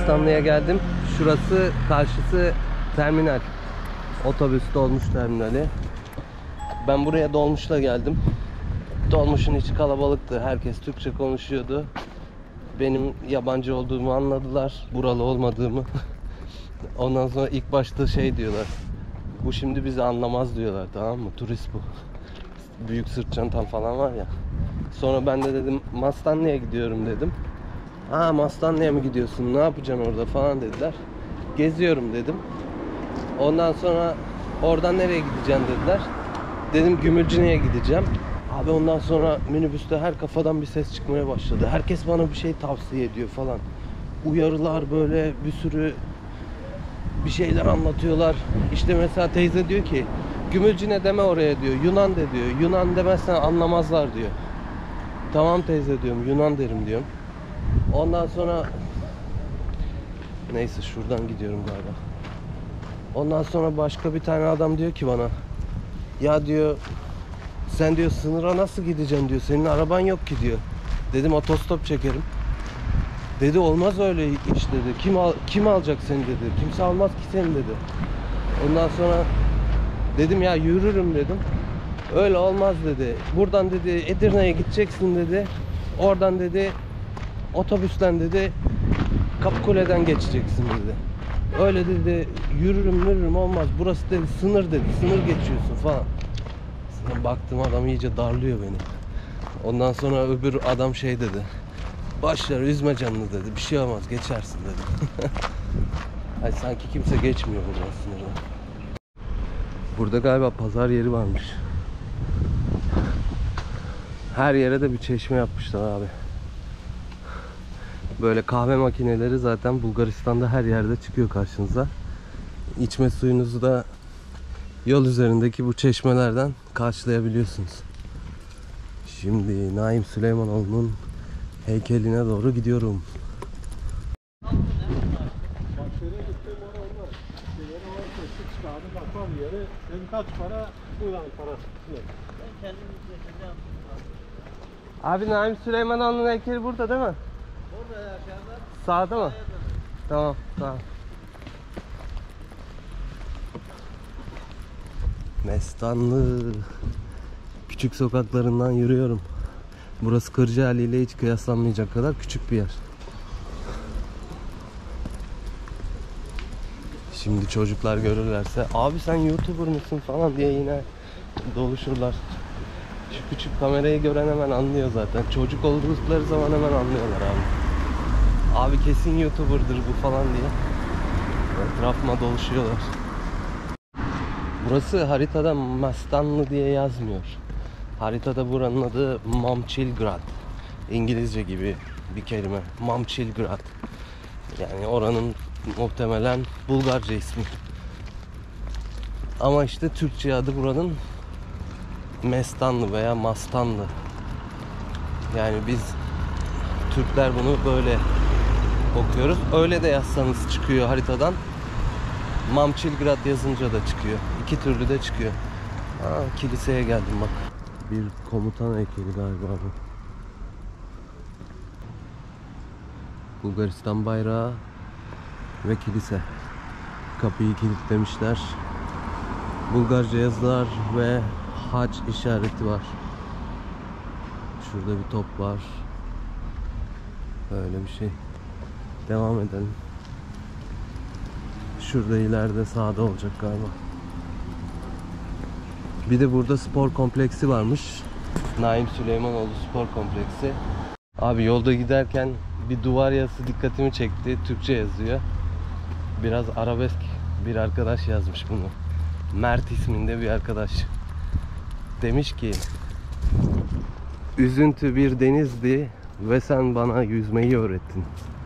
Bulgaristanlı'ya geldim. Şurası, karşısı terminal. Otobüs dolmuş terminali. Ben buraya dolmuşla geldim. Dolmuşun içi kalabalıktı. Herkes Türkçe konuşuyordu. Benim yabancı olduğumu anladılar. Buralı olmadığımı. Ondan sonra ilk başta şey diyorlar. Bu şimdi bizi anlamaz diyorlar, tamam mı? Turist bu. Büyük sırt çantam falan var ya. Sonra ben de dedim Mastanlı'ya gidiyorum dedim. Ha, Mastanlı'ya mı gidiyorsun? Ne yapacaksın orada falan dediler. Geziyorum dedim. Ondan sonra oradan nereye gideceksin dediler. Dedim Gümülcine'ye gideceğim. Abi ondan sonra minibüste her kafadan bir ses çıkmaya başladı. Herkes bana bir şey tavsiye ediyor falan. Uyarılar, böyle bir sürü bir şeyler anlatıyorlar. İşte mesela teyze diyor ki Gümülcine deme oraya diyor. Yunan de diyor. Yunan demezsen anlamazlar diyor. Tamam teyze diyorum. Yunan derim diyorum. Ondan sonra neyse şuradan gidiyorum galiba. Ondan sonra başka bir tane adam diyor ki bana, ya diyor sen diyor sınıra nasıl gideceksin diyor. Senin araban yok ki diyor. Dedim otostop çekerim. Dedi olmaz öyle iş dedi. Kim alacak seni dedi. Kimse almaz ki seni dedi. Ondan sonra dedim ya yürürüm dedim. Öyle olmaz dedi. Buradan dedi Edirne'ye gideceksin dedi. Oradan dedi otobüsten dedi Kapıkule'den geçeceksin dedi. Öyle dedi yürürüm olmaz. Burası dedi sınır dedi. Sınır geçiyorsun falan. Sonra baktım adam iyice darlıyor beni. Ondan sonra öbür adam şey dedi. Başlar üzme canını dedi. Bir şey olmaz geçersin dedi. Ay sanki kimse geçmiyor buradan sınırdan. Burada galiba pazar yeri varmış. Her yere de bir çeşme yapmışlar abi. Böyle kahve makineleri zaten Bulgaristan'da her yerde çıkıyor karşınıza. İçme suyunuzu da yol üzerindeki bu çeşmelerden karşılayabiliyorsunuz. Şimdi Naim Süleymanoğlu'nun heykeline doğru gidiyorum. Abi Naim Süleymanoğlu'nun heykeli burada değil mi? Orada ya aşağıda. Sağda mı? Tamam. Mestanlı küçük sokaklarından yürüyorum. Burası Kırcaali ile hiç kıyaslanmayacak kadar küçük bir yer. Şimdi çocuklar görürlerse abi sen YouTuber mısın falan diye yine doluşurlar. Şu küçük kamerayı gören hemen anlıyor zaten. Çocuk oldukları zaman hemen anlıyorlar abi. Abi kesin YouTuber'dır bu falan diye etrafıma doluşuyorlar. Burası haritada Mastanlı diye yazmıyor. Haritada buranın adı Momčilgrad. İngilizce gibi bir kelime. Momčilgrad. Yani oranın muhtemelen Bulgarca ismi. Ama işte Türkçe adı buranın Mestanlı veya Mastanlı. Yani biz Türkler bunu böyle okuyoruz. Öyle de yazsanız çıkıyor haritadan. Momčilgrad yazınca da çıkıyor. İki türlü de çıkıyor. Aa, kiliseye geldim bak. Bir komutan heykeli galiba bu. Bulgaristan bayrağı ve kilise. Kapıyı kilitlemişler. Bulgarca yazılar ve haç işareti var. Şurada bir top var. Böyle bir şey. Devam edelim. Şurada ileride sağda olacak galiba. Bir de burada spor kompleksi varmış. Naim Süleymanoğlu Spor Kompleksi. Abi yolda giderken bir duvar yazısı dikkatimi çekti. Türkçe yazıyor. Biraz arabesk bir arkadaş yazmış bunu. Mert isminde bir arkadaş. Demiş ki üzüntü bir denizdi ve sen bana yüzmeyi öğrettin.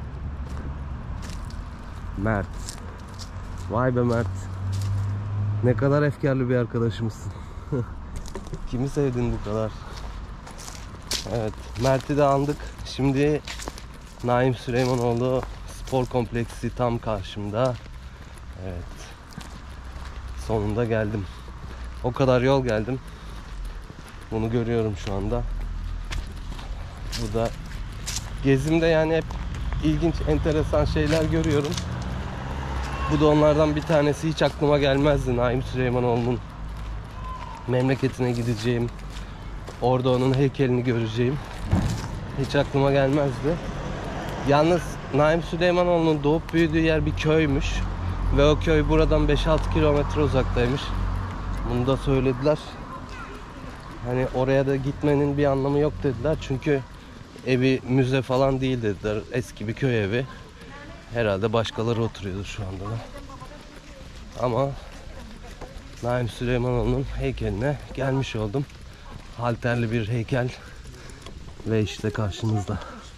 Mert. Vay be Mert. Ne kadar efkarlı bir arkadaşımızsın. Kimi sevdin bu kadar? Evet, Mert'i de andık. Şimdi Naim Süleymanoğlu Spor Kompleksi tam karşımda. Evet. Sonunda geldim. O kadar yol geldim. Bunu görüyorum şu anda. Bu da gezimde yani hep ilginç, enteresan şeyler görüyorum. Bu da onlardan bir tanesi. Hiç aklıma gelmezdi Naim Süleymanoğlu'nun memleketine gideceğim. Orada onun heykelini göreceğim. Hiç aklıma gelmezdi. Yalnız Naim Süleymanoğlu'nun doğup büyüdüğü yer bir köymüş. Ve o köy buradan 5-6 kilometre uzaktaymış. Bunu da söylediler. Hani oraya da gitmenin bir anlamı yok dediler. Çünkü evi müze falan değil dediler. Eski bir köy evi. Herhalde başkaları oturuyordu şu anda da. Ama Naim Süleymanoğlu'nun heykeline gelmiş oldum. Halterli bir heykel. Ve işte karşımızda.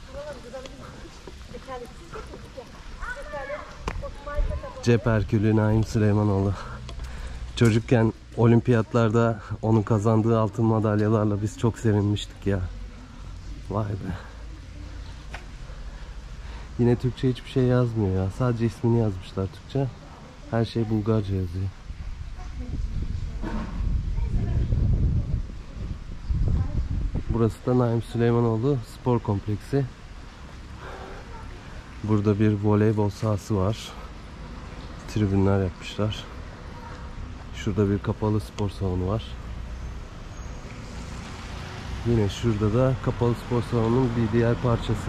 Cep Herkülü Naim Süleymanoğlu. Çocukken olimpiyatlarda onun kazandığı altın madalyalarla biz çok sevinmiştik ya. Vay be. Yine Türkçe hiçbir şey yazmıyor ya. Sadece ismini yazmışlar Türkçe. Her şey Bulgarca yazıyor. Burası da Naim Süleymanoğlu Spor Kompleksi. Burada bir voleybol sahası var. Tribünler yapmışlar. Şurada bir kapalı spor salonu var. Yine şurada da kapalı spor salonunun bir diğer parçası.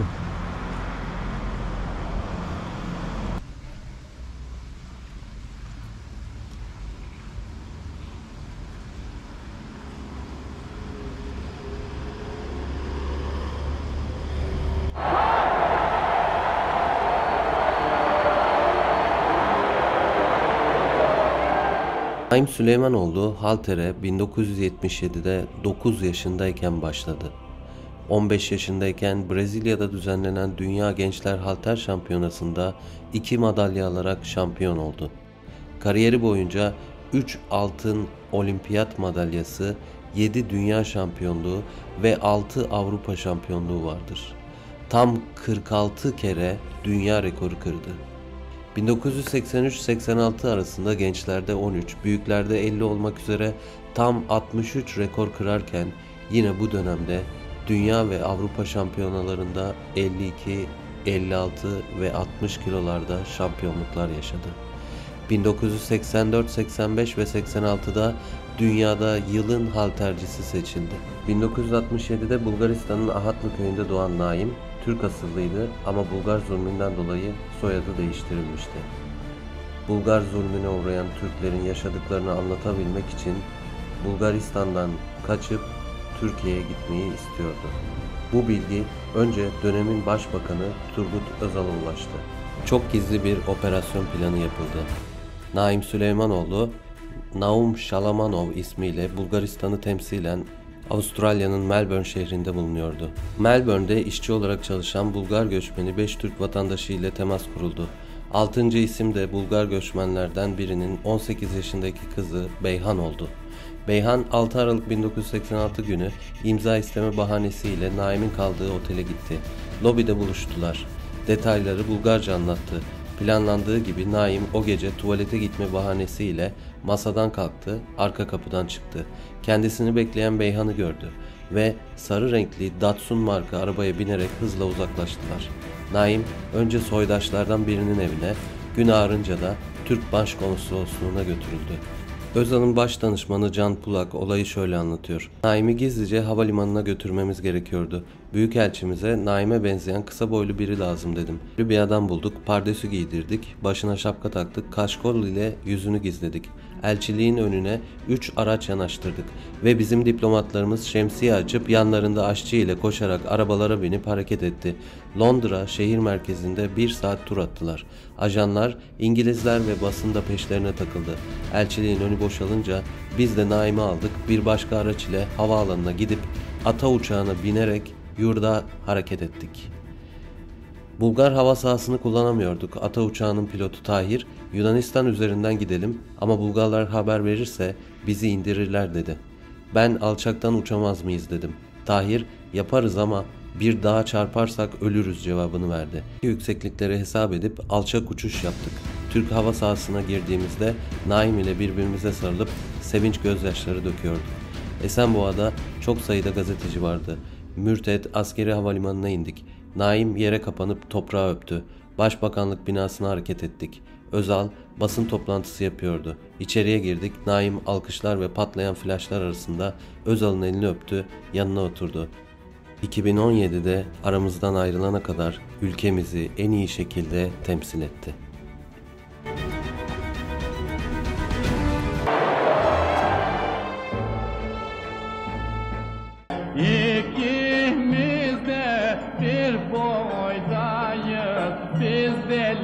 Naim Süleymanoğlu haltere 1977'de 9 yaşındayken başladı. 15 yaşındayken Brezilya'da düzenlenen Dünya Gençler Halter Şampiyonası'nda 2 madalya alarak şampiyon oldu. Kariyeri boyunca 3 altın olimpiyat madalyası, 7 dünya şampiyonluğu ve 6 Avrupa şampiyonluğu vardır. Tam 46 kere dünya rekoru kırdı. 1983-86 arasında gençlerde 13, büyüklerde 50 olmak üzere tam 63 rekor kırarken yine bu dönemde dünya ve Avrupa şampiyonalarında 52, 56 ve 60 kilolarda şampiyonluklar yaşadı. 1984, 85 ve 86'da dünyada yılın haltercisi seçildi. 1967'de Bulgaristan'ın Ahatlı köyünde doğan Naim, Türk asıllıydı ama Bulgar zulmünden dolayı soyadı değiştirilmişti. Bulgar zulmüne uğrayan Türklerin yaşadıklarını anlatabilmek için Bulgaristan'dan kaçıp Türkiye'ye gitmeyi istiyordu. Bu bilgi önce dönemin başbakanı Turgut Özal'a ulaştı. Çok gizli bir operasyon planı yapıldı. Naim Süleymanoğlu, Naum Şalamanov ismiyle Bulgaristan'ı temsilen Avustralya'nın Melbourne şehrinde bulunuyordu. Melbourne'de işçi olarak çalışan Bulgar göçmeni 5 Türk vatandaşı ile temas kuruldu. 6. isim de Bulgar göçmenlerden birinin 18 yaşındaki kızı Beyhan oldu. Beyhan 6 Aralık 1986 günü imza isteme bahanesiyle Naim'in kaldığı otele gitti. Lobide buluştular. Detayları Bulgarca anlattı. Planlandığı gibi Naim o gece tuvalete gitme bahanesiyle masadan kalktı, arka kapıdan çıktı. Kendisini bekleyen Beyhan'ı gördü ve sarı renkli Datsun marka arabaya binerek hızla uzaklaştılar. Naim önce soydaşlardan birinin evine, gün ağarınca da Türk Başkonsolosluğu'na götürüldü. Özal'ın baş danışmanı Can Pulak olayı şöyle anlatıyor. Naim'i gizlice havalimanına götürmemiz gerekiyordu. Büyükelçimize Naim'e benzeyen kısa boylu biri lazım dedim. Bir adam bulduk, pardesü giydirdik, başına şapka taktık, kaşkol ile yüzünü gizledik. Elçiliğin önüne 3 araç yanaştırdık ve bizim diplomatlarımız şemsiye açıp yanlarında aşçı ile koşarak arabalara binip hareket etti. Londra şehir merkezinde 1 saat tur attılar. Ajanlar, İngilizler ve basın da peşlerine takıldı. Elçiliğin önü boşalınca biz de Naim'i aldık, bir başka araç ile havaalanına gidip ata uçağına binerek yurda hareket ettik. Bulgar hava sahasını kullanamıyorduk. Ata uçağının pilotu Tahir, Yunanistan üzerinden gidelim ama Bulgarlar haber verirse bizi indirirler dedi. Ben alçaktan uçamaz mıyız dedim. Tahir, yaparız ama bir dağa çarparsak ölürüz cevabını verdi. Yükseklikleri hesap edip alçak uçuş yaptık. Türk hava sahasına girdiğimizde Naim ile birbirimize sarılıp sevinç gözyaşları döküyorduk. Esenboğa'da çok sayıda gazeteci vardı. Mürtet askeri havalimanına indik. Naim yere kapanıp toprağı öptü. Başbakanlık binasına hareket ettik. Özal basın toplantısı yapıyordu. İçeriye girdik. Naim alkışlar ve patlayan flaşlar arasında Özal'ın elini öptü, yanına oturdu. 2017'de aramızdan ayrılana kadar ülkemizi en iyi şekilde temsil etti. İkimiz de bir boydayız, biz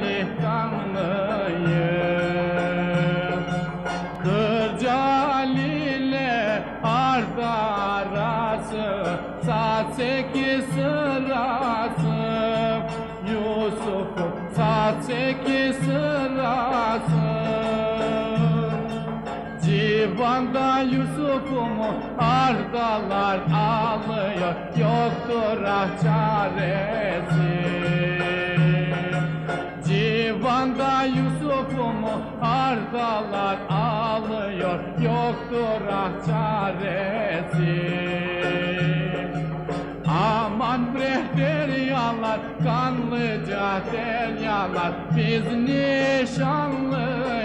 delikanlıyız. Kırcaal ile Arda arası, saat 8 sırası. Yusuf'un saat 8 sırası. Civanda Yusuf'umu ardalar alıyor, yoktur ah çaresi. Civanda Yusuf'umu ardalar alıyor, yoktur ah çaresi. Aman bre deryalar, kanlıca deryalar, biz nişanlı